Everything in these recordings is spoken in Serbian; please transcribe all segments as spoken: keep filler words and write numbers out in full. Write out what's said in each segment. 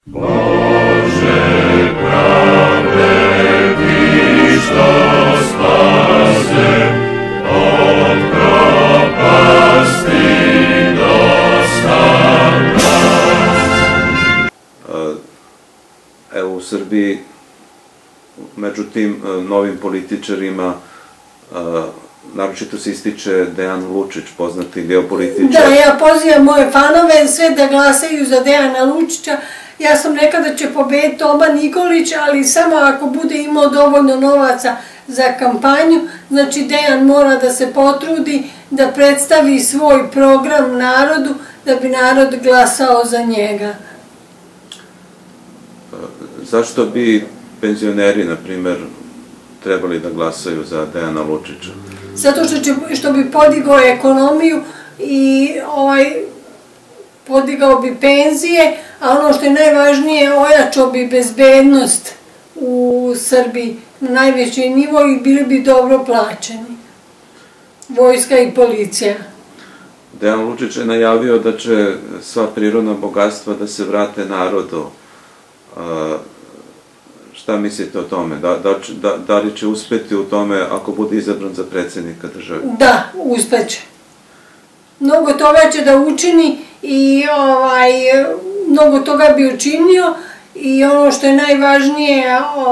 Bože pravde, Ti što spase, od propasti dostav nas. Evo u Srbiji, među tim novim političarima, naročito se ističe Dejan Lučić, poznati geopolitičar. Da, ja pozivam moje fanove sve da glasaju za Dejana Lučića. Ja sam rekla da će pobediti Toma Nikolić, ali samo ako bude imao dovoljno novaca za kampanju. Znači, Dejan mora da se potrudi da predstavi svoj program narodu, da bi narod glasao za njega. Zašto bi penzioneri, na primjer, trebali da glasaju za Dejana Lučića? Zato što bi podigao ekonomiju i podigao bi penzije, a ono što je najvažnije, ojačao bi bezbednost u Srbiji na najveći nivo i bili bi dobro plaćeni. Vojska i policija. Dejan Lučić je najavio da će sva prirodna bogatstva da se vrate narodu. Šta mislite o tome? Da li će uspeti u tome ako bude izabran za predsjednika države? Da, uspeće. Mnogo toga će da učini i mnogo toga bi učinio i ono što je najvažnije,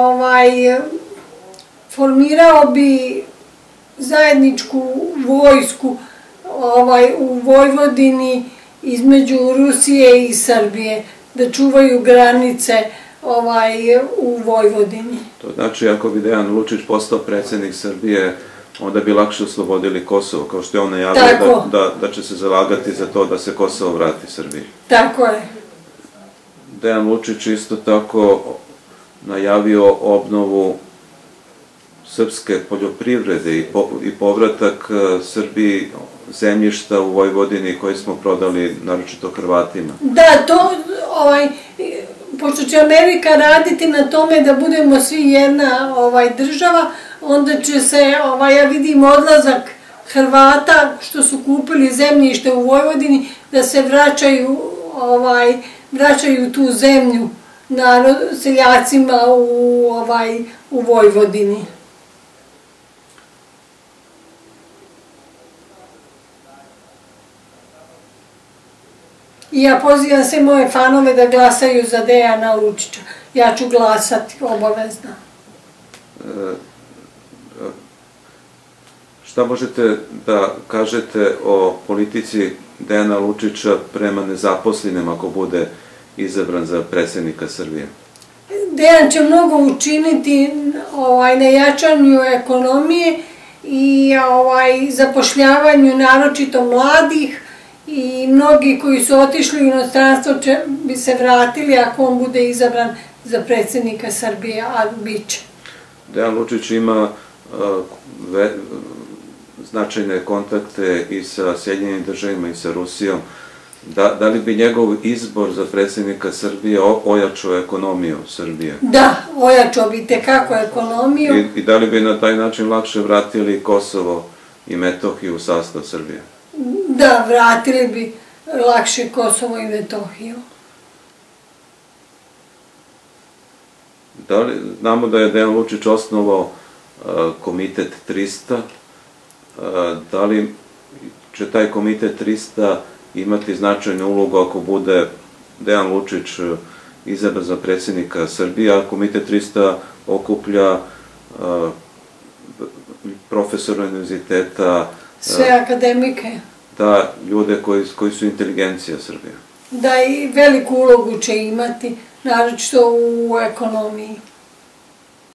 formirao bi zajedničku vojsku u Vojvodini između Rusije i Srbije, da čuvaju granice u Vojvodini. To znači, ako bi Dejan Lučić postao predsjednik Srbije, onda bi lakše oslobodili Kosovo, kao što je on najavio da će se zalagati za to da se Kosovo vrati Srbiji. Tako je. Dejan Lučić isto tako najavio obnovu srpske poljoprivrede i povratak Srbiji zemljišta u Vojvodini koje smo prodali naročito Hrvatima. Da, to, pošto će Amerika raditi na tome da budemo svi jedna država, onda će se, ja vidim odlazak Hrvata što su kupili zemljište u Vojvodini, da se vraćaju tu zemlju seljacima u Vojvodini. I ja pozivam sve moje fanove da glasaju za Dejana Lučića. Ja ću glasati, obavezno. Šta možete da kažete o politici Dejana Lučića prema nezaposlenim ako bude izabran za predsjednika Srbije? Dejan će mnogo učiniti na jačanju ekonomije i zapošljavanju naročito mladih i mnogi koji su otišli u inostranstvo bi se vratili ako on bude izabran za predsjednika Srbije, a bit će. Dejan Lučić ima značajne kontakte i sa Sjedinjenim državama i sa Rusijom. Da li bi njegov izbor za predsjednika Srbije ojačao ekonomiju Srbije? Da, ojačao bi tekako ekonomiju. I da li bi na taj način lakše vratili Kosovo i Metohiju u sastav Srbije? Da, vratili bi lakše Kosovo i Metohiju. Znamo da je Dejan Lučić osnovao komitet trista. Da li će taj komitet trista imati značajnu ulogu ako bude Dejan Lučić izabran za predsjednika Srbije, a komitet trista okuplja profesora univerziteta, sve akademike. Da, ljude koji su inteligencija Srbije. Da, i veliku ulogu će imati, naročito u ekonomiji.